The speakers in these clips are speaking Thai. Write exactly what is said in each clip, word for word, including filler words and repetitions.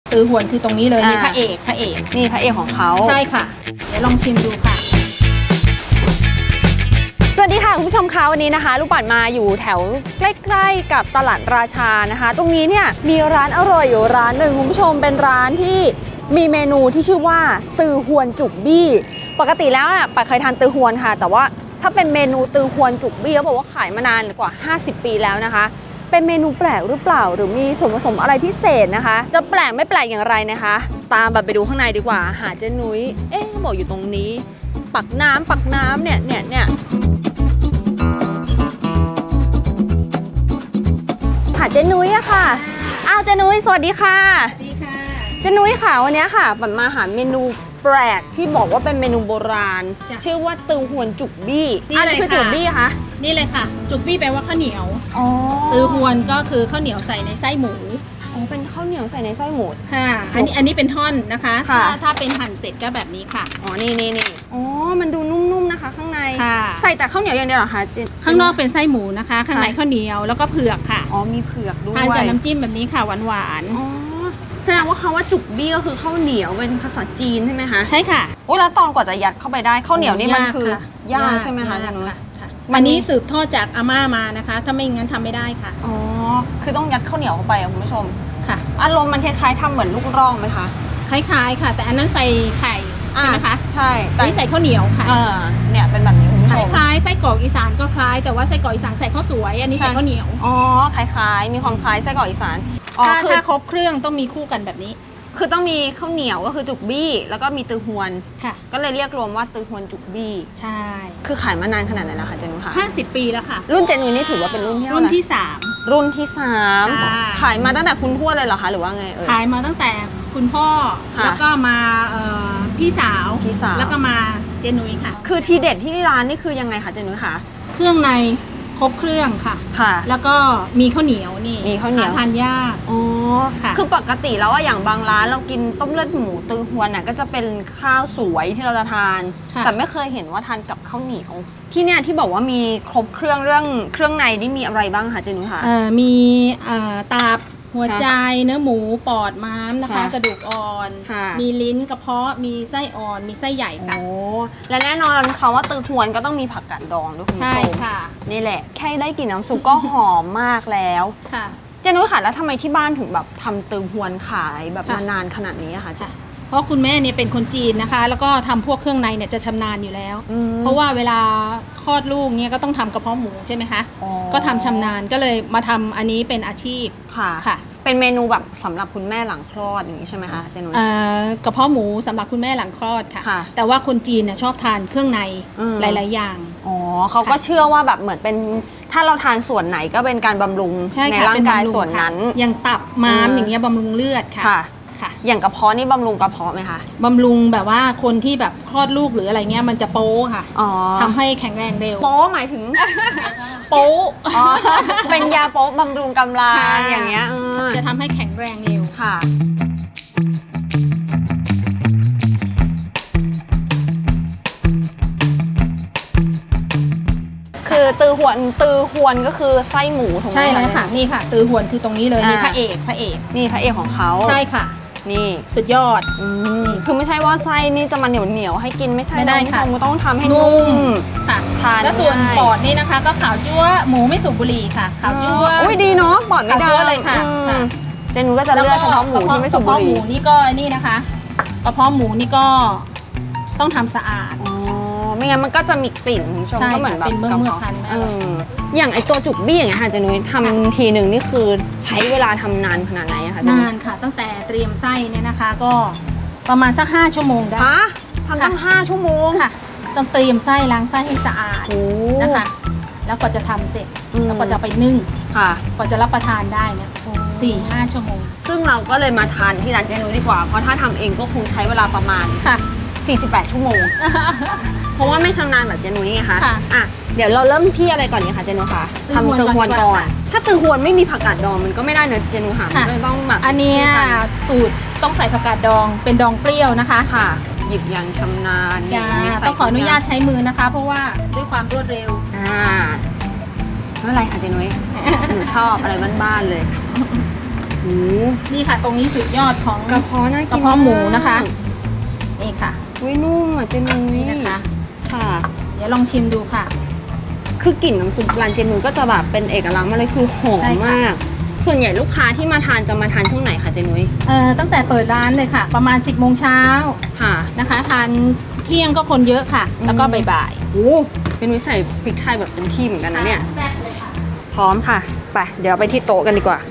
ตือหวนคือตรงนี้เลยนี่พระเอกพระเอกนี่พระเอกของเขาใช่ค่ะเดี๋ยวลองชิมดูค่ะสวัสดีค่ะคุณผู้ชมคะวันนี้นะคะลูกปัดมาอยู่แถวใกล้ๆกับตลาดราชานะคะตรงนี้เนี่ยมีร้านอร่อยอยู่ร้านหนึ่งคุณผู้ชมเป็นร้านที่มีเมนูที่ชื่อว่าตือหวนจุกบี้ปกติแล้วอ่ะปัดเคยทานตือหวนค่ะแต่ว่าถ้าเป็นเมนูตือหวนจุกบี้เขาบอกว่าขายมานานกว่าห้าสิบปีแล้วนะคะเป็นเมนูแปลกหรือเปล่าหรือมีส่วนผสมอะไรพิเศษนะคะจะแปลกไม่แปลกอย่างไรนะคะตามแบบไปดูข้างในดีกว่าหาเจ๊นุ้ยเอ๊ะบอกอยู่ตรงนี้ปักน้ำปักน้ำเนี่ยเนี่ยเนี่ยหาเจ๊นุ้ยอะค่ะอ้าวเจ๊นุ้ยสวัสดีค่ะสวัสดีค่ะเจ๊นุ้ยค่ะวันนี้ค่ะปันมาหาเมนูแปลกที่บอกว่าเป็นเมนูโบราณชื่อว่าตือหวนจุกบี้อะไรคือจุกบี้คะนี่เลยค่ะจุกบี้แปลว่าข้าวเหนียวตือหวนก็คือข้าวเหนียวใส่ในไส้หมูอ๋อเป็นข้าวเหนียวใส่ในไส้หมูค่ะอันนี้อันนี้เป็นท่อนนะคะถ้าถ้าเป็นหั่นเสร็จก็แบบนี้ค่ะอ๋อนี่นี่นี่อ๋อมันดูนุ่มๆนะคะข้างในใส่แต่ข้าวเหนียวอย่างเดียวเหรอคะข้างนอกเป็นไส้หมูนะคะข้างในข้าวเหนียวแล้วก็เผือกค่ะอ๋อมีเผือกด้วยทานกับน้ำจิ้มแบบนี้ค่ะหวานๆอ๋อแสดงว่าคำว่าจุกบี้ก็คือข้าวเหนียวเป็นภาษาจีนใช่ไหมคะใช่ค่ะโอ้แล้วตอนกว่าจะยัดเข้าไปได้ข้าวเหนียวนี่มันคือยากใช่ไหมคะอาจารย์นุ้ยอันนี้สืบทอดจากอาม่ามานะคะถ้าไม่งั้นทำไม่ได้ค่ะอ๋อคือต้องยัดข้าวเหนียวเข้าไปคุณผู้ชมค่ะอารมณ์มันคล้ายๆทำเหมือนลูกร่องไหมคะคล้ายๆค่ะแต่อันนั้นใส่ไข่ใช่ไหมคะใช่แต่นี่ใส่ข้าวเหนียวค่ะเออเนี่ยเป็นแบบนี้คุณผู้ชมคล้ายๆไส้กรอกอีสานก็คล้ายแต่ว่าไส้กรอกอีสานใส่ข้าวสวยอันนี้ใส่ข้าวเหนียวอ๋อคล้ายๆมีความคล้ายไส้กรอกอีสานถ้าถ้าครบเครื่องต้องมีคู่กันแบบนี้คือต้องมีข้าวเหนียวก็คือจุกบี้แล้วก็มีตือหวนค่ะก็เลยเรียกรวมว่าตือหวนจุกบี้ใช่คือขายมานานขนาดไหนแล้วคะเจนุค่ะห้าสิบปีแล้วค่ะรุ่นเจนุนี่ถือว่าเป็นรุ่นที่รุ่นที่สามรุ่นที่สามขายมาตั้งแต่คุณทวดเลยเหรอคะหรือว่าไงเออขายมาตั้งแต่คุณพ่อแล้วก็มาพี่สาวพี่สาวแล้วก็มาเจนุยค่ะคือทีเด็ดที่ร้านนี่คือยังไงคะเจนุค่ะเครื่องในครบเครื่องค่ะค่ะแล้วก็มีข้าวเหนียวนี่มีข้าวเหนียวทานยากอ๋อค่ะคือปกติแล้วว่าอย่างบางร้านเรากินต้มเลือดหมูตือหวนน่ะก็จะเป็นข้าวสวยที่เราจะทานแต่ไม่เคยเห็นว่าทานกับข้าวเหนียวที่เนี่ยที่บอกว่ามีครบเครื่องเรื่องเครื่องในนี่มีอะไรบ้างคะเจนุค่ะเอ่อมีเอ่อตับหัวใจเนื้อหมูปอดม้ามนะคะกระดูกอ่อนมีลิ้นกระเพาะมีไส้อ่อนมีไส้ใหญ่ค่ะโอ้และแน่นอนคำว่าตือหวนก็ต้องมีผักกาดดองด้วยคุณผู้ชมใช่ค่ะนี่แหละแค่ได้กลิ่นน้ำซุปก็หอมมากแล้วค่ะเจนุ้ยค่ะแล้วทำไมที่บ้านถึงแบบทำตือหวนขายแบบมานานขนาดนี้คะเจ๊เพราะคุณแม่เนี่ยเป็นคนจีนนะคะแล้วก็ทำพวกเครื่องในเนี่ยจะชำนาญอยู่แล้วเพราะว่าเวลาคลอดลูกเนี่ยก็ต้องทำกระเพาะหมูใช่ไหมคะก็ทำชำนาญก็เลยมาทำอันนี้เป็นอาชีพค่ะค่ะเป็นเมนูแบบสำหรับคุณแม่หลังคลอดอย่างนี้ใช่ไหมคะเจนุ้ยกระเพาะหมูสำหรับคุณแม่หลังคลอดค่ะแต่ว่าคนจีนเนี่ยชอบทานเครื่องในหลายๆอย่างอ๋อเขาก็เชื่อว่าแบบเหมือนเป็นถ้าเราทานส่วนไหนก็เป็นการบำรุงในร่างกายส่วนนั้นอย่างตับม้ามอย่างเงี้ยบำรุงเลือดค่ะอย่างกระเพาะนี่บำรุงกระเพาะไหมคะบำรุงแบบว่าคนที่แบบคลอดลูกหรืออะไรเงี้ยมันจะโป๊ค่ะทำให้แข็งแรงเร็วโป๊หมายถึงโป๊เป็นยาโป๊บำรุงกำลังอย่างเงี้ยจะทำให้แข็งแรงเร็วค่ะคือตือหวนตือหวนก็คือไส้หมูถูกไหมใช่แล้วค่ะนี่ค่ะตือหวนคือตรงนี้เลยนี่พระเอกพระเอกนี่พระเอกของเขาใช่ค่ะนี่สุดยอดคือไม่ใช่ว่าไส้นี่จะมาเหนียวเหนียวให้กินไม่ใช่ไม่ได้ค่ะต้องทำให้นุ่มค่ะทานแล้วส่วนปอดนี่นะคะก็ขาวจั๊วหมูไม่สูบบุหรี่ค่ะขาวจั๊วอุ้ยดีเนาะปอดไม่ได้เลยค่ะเจนูก็จะเลือกเฉพาะหมูที่ไม่สูบบุหรี่กระเพาะหมูนี่ก็นี่นะคะกระเพาะหมูนี่ก็ต้องทำสะอาดไม่งั้นมันก็จะมีกลิ่นคุณผู้ชมก็เหมือนแบบเป็นเมื่อเมื่อคันอย่างไอตัวจุกบี้อย่างเงี้ยค่ะเจนุ้ยทำทีหนึ่งนี่คือใช้เวลาทำนานขนาดไหนอะคะนานค่ะตั้งแต่เตรียมไส้เนี่ยนะคะก็ประมาณสักห้าชั่วโมงได้ทำตั้งห้าชั่วโมงค่ะต้องเตรียมไส้ล้างไส้ให้สะอาดนะคะแล้วก็จะทำเสร็จแล้วก็จะไปนึ่งค่ะก็จะรับประทานได้เนี่ยสี่ห้าชั่วโมงซึ่งเราก็เลยมาทานที่ร้านเจนุ้ยดีกว่าเพราะถ้าทำเองก็คงใช้เวลาประมาณค่ะสี่สิบแปดชั่วโมงเพราะว่าไม่ชำนาญแบบเจนุ้ยไงคะอ่ะเดี๋ยวเราเริ่มที่อะไรก่อนดีคะเจนุ้ยคะทำตือหวนก่อนถ้าตือหวนไม่มีผักกาดดองมันก็ไม่ได้เนอะเจนุ้ยค่ะมันต้องแบบอันนี้สูตรต้องใส่ผักกาดดองเป็นดองเปรี้ยวนะคะค่ะหยิบอย่างชำนาญต้องขออนุญาตใช้มือนะคะเพราะว่าด้วยความรวดเร็วอ่าไม่เป็นไรค่ะเจนุ้ยหนูชอบอะไรบ้านๆเลยโอ้นี่ค่ะ ตรงนี้สุดยอดของกระเพาะน่ากินกระเพาะหมูนะคะนี่ค่ะวินุ่มอ่ะเจนุ้ยนี่นะคะค่ะเดี๋ยวลองชิมดูค่ะคือกลิ่นน้ำซุปร้านเจนุ้ยก็จะแบบเป็นเอกลักษณ์มาเลยคือหอมใช่ค่ะมาก ส่วนใหญ่ลูกค้าที่มาทานจะมาทานช่วงไหนคะเจนุ้ยเอ่อตั้งแต่เปิดร้านเลยค่ะ ประมาณ สิบโมงเช้าค่ะนะคะทานเที่ยงก็คนเยอะค่ะ แล้วก็อืมบ่ายโอ้เจนุ้ยใส่พริกไทยแบบเต็มที่เหมือนกันๆนะเนี่ยแซ่บเลยค่ะพร้อมค่ะ ไป เดี๋ยวไปที่โต๊ะกันดีกว่า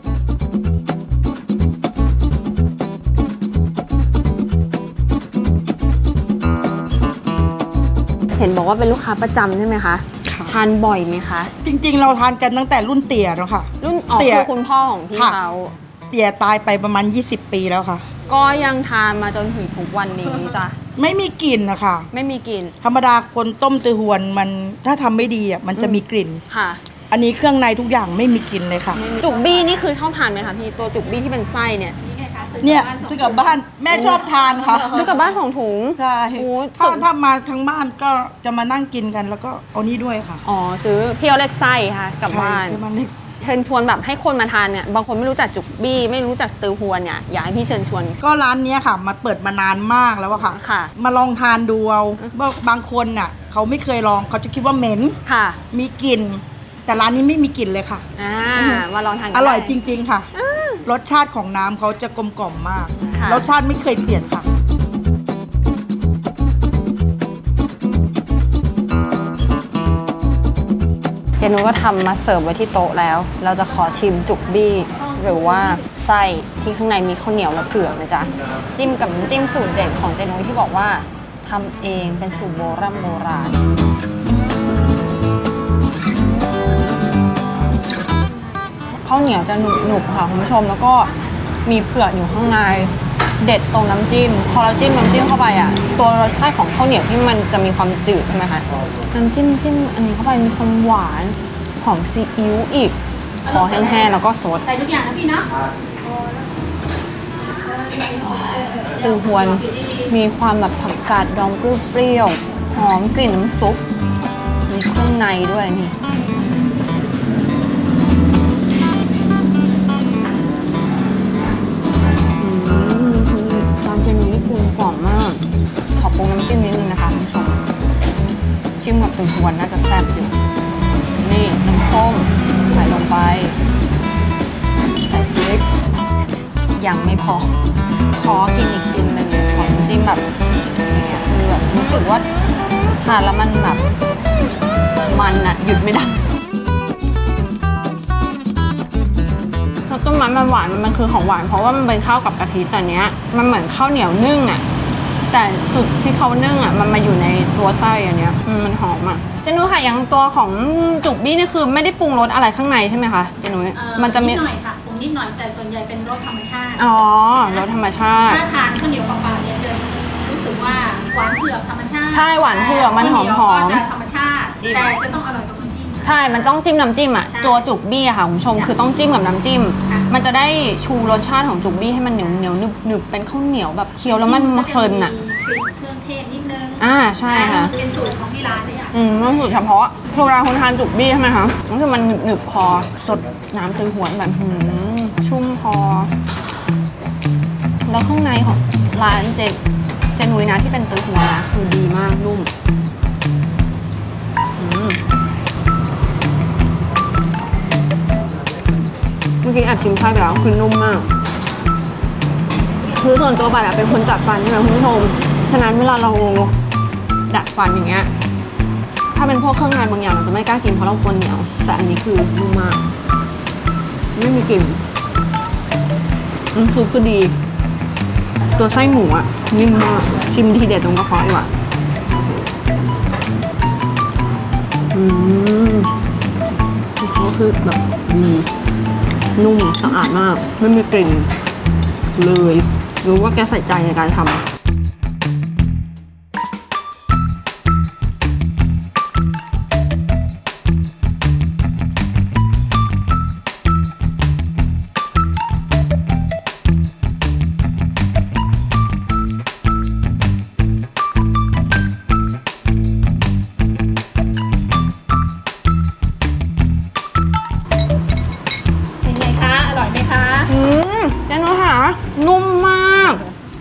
เห็นบอกว่าเป็นลูกค้าประจำใช่ไหมคะค่ะทานบ่อยไหมคะจริงๆ เราทานกันตั้งแต่รุ่นเตี่ยแล้วค่ะรุ่นอ๋อเตี่ยคือคุณพ่อของพี่ค่ะเขาเตี่ยตายไปประมาณ ยี่สิบ ปีแล้วค่ะก็ยังทานมาจนถึงทุกวันนี้จ้ะไม่มีกลิ่นนะคะไม่มีกลิ่นธรรมดาคนต้มตือหวนมันถ้าทำไม่ดีอ่ะมันจะมีกลิ่นค่ะอันนี้เครื่องในทุกอย่างไม่มีกลิ่นเลยค่ะจุกบี้นี่คือชอบทานไหมคะพี่ ตัวจุกบี้ที่เป็นไส้เนี่ยนี่ไงคะซื้อเนี่ยบ้าสองซื้อกลับบ้านแม่ชอบทานค่ะซื้อกลับบ้านสองถุงใช่โอ้ถ้าสุดถ้ามาทั้งบ้านก็จะมานั่งกินกันแล้วก็เอานี้ด้วยค่ะอ๋อซื้อพี่เอาเล็กไส้ค่ะกลับบ้านใช่มันเล็กเชิญชวนแบบให้คนมาทานเนี่ยบางคนไม่รู้จักจุกบี้ไม่รู้จักตือฮวนเนี่ยอยากให้พี่เชิญชวนก็ร้านเนี้ยค่ะมาเปิดมานานมากแล้วอะค่ะค่ะมาลองทานดูเอาบางคนน่ะเขาไม่เคยลองเขาจะคิดว่าเหม็นค่ะมีกลิ่นแต่ร้านนี้ไม่มีกลิ่นเลยค่ะอ่ามาลองทานกันอร่อยได้จริง ๆ ค่ะ รสชาติของน้ำเขาจะกลมกล่อมมากค่ะรสชาติไม่เคยเปลี่ยนค่ะเจนุก็ทำมาเสิร์ฟไว้ที่โต๊ะแล้ว เราจะขอชิมจุกบี้หรือว่าไส้ที่ข้างในมีข้าวเหนียวและเผือกนะจ๊ะจิ้มกับน้ำจิ้มสูตรเด็ดของเจนุที่บอกว่าทำเองเป็นสูตรโบราณโบราณข้าวเหนียวจะหนุบหนุบค่ะคุณผู้ชมแล้วก็มีเผือกอยู่ข้างในเด็ดตรงน้ำจิ้มพอเราจิ้มน้ำจิ้มเข้าไปอ่ะตัวรสชาติของข้าวเหนียวที่มันจะมีความจืดใช่ไหมคะน้ำจิ้มจิ้มอันนี้เข้าไปมีความหวานหอมซีอิ๊วอีกพอแห้งๆแล้วก็ซดใส่ทุกอย่างนะพี่เนาะตือหวนมีความแบบผักกาดดองเปรี้ยวๆหอมกลิ่นน้ำซุปมีเครื่องในด้วยนี่ร้านเจนุนี่ปรุงกล่อมมาก ขอปรุงน้ำจิ้มนิดนึงนะคะคุณผู้ชมจิ้มกับตือหวนน่าจะแซ่บอยู่ นี่น้ำส้มใส่ลงไป ใส่พริกยังไม่พอ ขอกินอีกชิ้นหนึ่งขอน้ำจิ้มแบบอย่างเงี้ยคือแบบรู้สึกว่าทานแล้วมันแบบมันอะหยุดไม่ได้แล้วต้นไม้มันหวานมันคือของหวานเพราะว่ามันเป็นข้าวกับกะทิแต่เนี้ยมันเหมือนข้าวเหนียวนึ่งอะแต่สุดที่เขานึ่งอะมันมาอยู่ในตัวไส้อันเนี้ยอืมมันหอมอะเจนุ้ยค่ะอย่างตัวของจุกบี้นี่คือไม่ได้ปรุงรสอะไรข้างในใช่ไหมคะเจนุ้ยเอ่อมันจะมีนิดหน่อยค่ะปรุงนิดหน่อยแต่ส่วนใหญ่เป็นรสธรรมชาติอ๋อรสธรรมชาติถ้าทานข้าวเหนียวเปล่าๆเนี่ยจะรู้สึกว่าหวานเผือกธรรมชาติใช่หวานเผือกมันหอมๆข้าวเหนียวก็จะธรรมชาติแต่จะต้องอร่อยกับน้ำจิ้มใช่ มันต้องจิ้มน้ำจิ้มอ่ะใช่ตัวจุกบี้อะค่ะคุณผู้ชม คือต้องจิ้มกับน้ำจิ้มค่ะมันจะได้ชูรสชาติของจุกบี้ให้มันเหนียวเหนียวหนึบหนึบเป็นข้าวเหนียวแบบเคี้ยวแล้วมันเพลินอ่ะมีเครื่องเทศนิดนึงอ่าใช่ค่ะเป็นสูตรของที่ร้านเลยอ่ะอืมต้องสูตรเฉพาะคือเวลาคุณทานจุกบี้ใช่ไหมคะก็คือมันหนึบหนึบคอสดน้ำตือหวนแบบหืมชุ่มคอ แล้วข้างในของร้านเจเจนุยนะที่เป็นตือหวนนะคือดีมากนุ่มอืมเมื่อกี้แอบชิมไส้ไปแล้วคือนุ่มมาก คือส่วนตัวปันอะเป็นคนจัดฟันใช่ไหมคุณผู้ชมฉะนั้นเวลาเราดัดฟันอย่างเงี้ยถ้าเป็นพวกเครื่องในบางอย่างเราจะไม่กล้ากินเพราะเรากลัวเหนียวแต่อันนี้คือนุ่มมากไม่มีกลิ่นน้ำซุปก็ดี ตัวไส้หมูอะนิ่มมากชิมทีเด็ดตรงกระเพาะดีกว่าอืมเขาคือแบบอืมนุ่มสะอาดมากไม่มีกลิ่นเลยรู้ว่าแกใส่ใจในการทำเป็นไงคะ อร่อยไหมคะอืม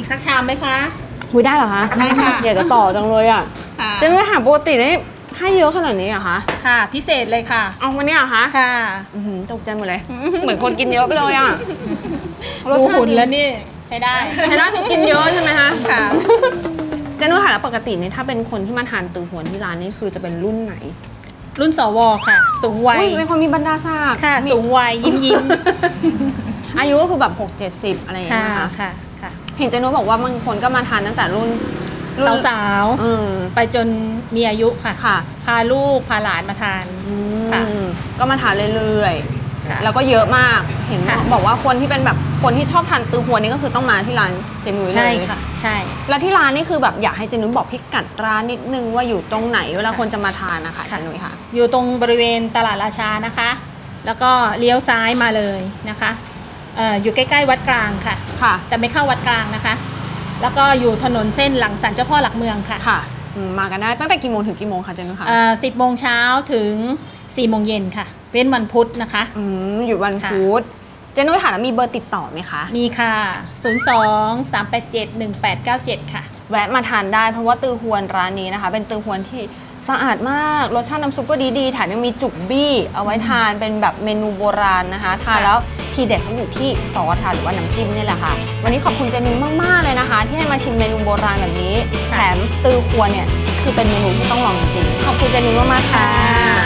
อีกสักชามไหมคะคุยได้เหรอคะได้ค่ะอยากจะต่อจังเลยอ่ะค่ะเจนุ้ยหาปกตินี่ให้เยอะขนาดนี้เหรอคะค่ะพิเศษเลยค่ะเอาวันนี้เหรอคะค่ะอื้อหือตกใจหมดเลย เหมือนคนกินเยอะไปเลยอ่ะดูหุ่นแล้วนี่ใช้ได้ใช่ได้คือกินเยอะใช่ไหมคะค่ะเจนุ้ยค่ะแล้วปกตินี่ถ้าเป็นคนที่มาทานตือหวนที่ร้านนี่คือจะเป็นรุ่นไหนรุ่นสวค่ะ สูงวัยอุ๊ยเป็นคนมีบรรดาศักดิ์ค่ะมีสูงวัยยิ้มยิ้มอายุก็คือแบบหกเจ็ดสิบอะไรอย่างค่ะเงี้ยนะคะค่ะค่ะเห็นเจนุ้ยบอกว่าบางคนก็มาทานตั้งแต่รุ่นรุ่นสาวอืมๆไปจนมีอายุค่ะค่ะพาลูกพาหลานมาทาน ค่ะอืมก็มาทานเรื่อยๆค่ะแล้วก็เยอะมากเห็นค่ะบอกว่าคนที่เป็นแบบคนที่ชอบทานตือหวนนี่ก็คือต้องมาที่ร้านเจนุ้ยเลยใช่ค่ะ ใช่แล้วที่ร้านนี่คือแบบอยากให้เจนุ้ยบอกพิกัดร้านนิดนึงว่าอยู่ตรงไหนเวลาคนจะมาทานนะคะเจนุ้ยค่ะอยู่ตรงบริเวณตลาดราชานะคะ แล้วก็เลี้ยวซ้ายมาเลยนะคะเอ่ออยู่ใกล้ๆวัดกลางค่ะค่ะแต่ไม่เข้าวัดกลางนะคะ แล้วก็อยู่ถนนเส้นหลังศาลเจ้าพ่อหลักเมืองค่ะค่ะอืมมากันได้ตั้งแต่กี่โมงถึงกี่โมงคะเจนุ้ยคะสิบโมงเช้าถึงสี่โมงเย็นค่ะเว้นวันพุธนะคะอืมอยู่วันค่ะพุธเจนุ้ยค่ะแล้วมีเบอร์ติดต่อไหมคะมีค่ะ ศูนย์ สอง สาม แปด เจ็ด หนึ่ง แปด เก้า เจ็ด ค่ะแวะมาทานได้เพราะว่าตือหวนร้านนี้นะคะ เป็นตือหวนที่สะอาดมากรสชาติน้ำซุปก็ดีๆแถมยังมีจุกบี้เอาไว้ทานเป็นแบบเมนูโบราณนะคะทานแล้วทีเด็ดเขาอยู่ที่ซอสค่ะหรือว่าน้ำจิ้มนี่แหละค่ะวันนี้ขอบคุณเจนุ้ยมากๆเลยนะคะ ที่ให้มาชิมเมนูโบราณแบบนี้แถมตือหวนเนี่ยคือเป็นเมนูที่ต้องลองจริงๆขอบคุณเจนุ้ยมากๆค่ะ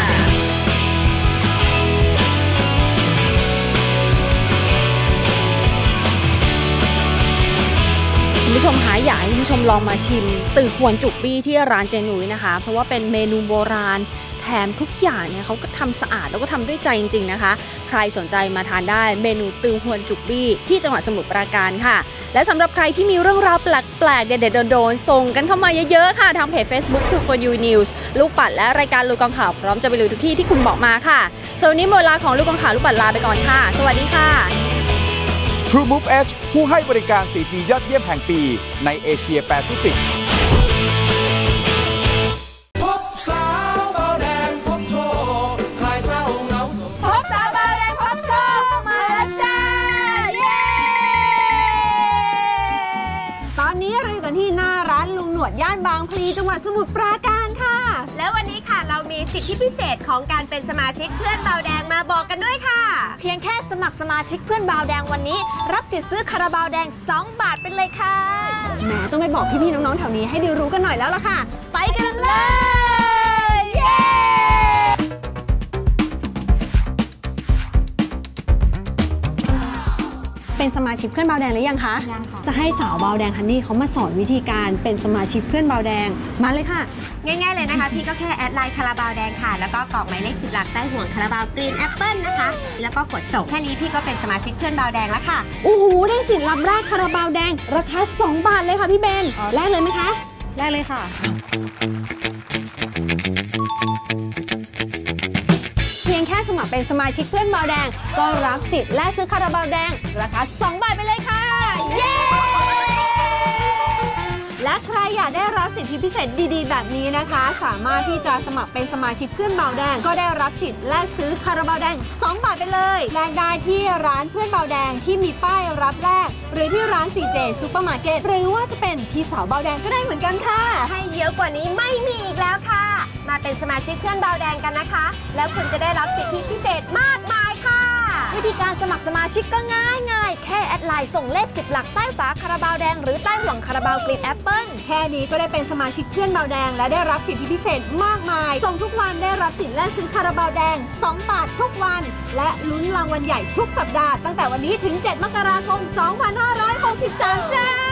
คุณผู้ชมคะอยากให้คุณผู้ชมลองมาชิมตือหวนจุกบี้ที่ร้านเจนุ้ยนะคะเพราะว่าเป็นเมนูโบราณแถมทุกอย่างเนี่ยเขาก็ทำสะอาดแล้วก็ทำด้วยใจจริงๆนะคะใครสนใจมาทานได้เมนูตือหวนจุกบี้ที่จังหวัดสมุทรปราการค่ะและสำหรับใครที่มีเรื่องราวแปลกๆเด็ดๆโดนๆส่งกันเข้ามาเยอะๆค่ะทางเพจ Facebook True for You News ลูกปัดและรายการลูกกองข่าวพร้อมจะไปลุยทุกที่ที่คุณบอกมาค่ะส่วนวันนี้หมดเวลาของลูกกองข่าวลูกปัดลาไปก่อนค่ะสวัสดีค่ะ TrueMove Edge ผู้ให้บริการ โฟร์จี ยอดเยี่ยมแห่งปีในเอเชียแปซิฟิกพบสาวเบาแดงพบโชคคลายเศร้าเหงาโศกพบสาวบาวแดงพบโชคมาแล้วจ้าเย้ตอนนี้เราอยู่กันที่หน้าร้านลุงหนวดย่านบางพลีจังหวัดสมุทรปราการค่ะแล้ววันนี้ค่ะเรามีสิทธิพิเศษของการเป็นสมาชิกเพื่อนเบาแดงมาบอกกันด้วยค่ะเพียงแค่สมัครสมาชิกเพื่อนบาวแดงวันนี้ รับสิทธิ์ซื้อคาราบาวแดง สอง บาทไปเลยค่ะแหมต้องไปบอกพี่ๆน้องๆแถวนี้ให้ได้รู้กันหน่อยแล้วล่ะค่ะไปกันเลย เย้เป็นสมาชิกเพื่อนบาวแดงหรือยังคะยังค่ะจะให้สาวบาวแดงฮันนี่เขามาสอนวิธีการเป็นสมาชิกเพื่อนบาวแดงมาเลยค่ะง่ายๆเลยนะคะ พี่ก็แค่แอดไลน์คาราบาวแดงค่ะ แล้วก็กรอกหมายเลขสิบหลักใต้ห่วงคาราบาวกรีนแอปเปิลนะคะ แล้วก็กดส่งแค่นี้พี่ก็เป็นสมาชิกเพื่อนบาวแดงแล้วค่ะโอ้โหได้สิทธิ์รับแรกคาราบาวแดงราคาสองบาทเลยค่ะพี่เบนแรกเลยไหมคะได้เลยค่ะเพียงแค่สมัครเป็นสมาชิกเพื่อนบาวแดงก็รับสิทธิ์และซื้อคาราบาวแดงราคาสองบาทไปเลยค่ะเย้และใครอยากได้รับสิทธิพิเศษดีๆแบบนี้นะคะ สามารถที่จะสมัครเป็นสมาชิกเพื่อนบาวแดงก็ได้รับสิทธิ์และซื้อคาราบาวแดงสองบาทไปเลยแลกได้ที่ร้านเพื่อนบาวแดงที่มีป้ายรับแลกหรือที่ร้าน ซี เจ ซูเปอร์มาร์เก็ตหรือว่าจะเป็นที่สาวบาวแดงก็ได้เหมือนกันค่ะให้เยอะกว่านี้ไม่มีอีกแล้วค่ะ มาเป็นสมาชิกเพื่อนเบาแดงกันนะคะ แล้วคุณจะได้รับสิทธิพิเศษมากมายค่ะวิธีการสมัครสมาชิกก็ง่ายง่ายๆแค่แอดไลน์ส่งเลขสิบหลักใต้ฝาคาราบาวแดงหรือใต้ห่วงคาราบาวกรีนแอปเปิลแค่นี้ก็ได้เป็นสมาชิกเพื่อนบาวแดงและได้รับสิทธิพิเศษมากมาย ส่งทุกวันได้รับสิทธิ์และซื้อคาราบาวแดงสองบาททุกวัน และลุ้นรางวัลใหญ่ทุกสัปดาห์ตั้งแต่วันนี้ถึงเจ็ดมกราคมสองพันห้าร้อยหกสิบสามจ้า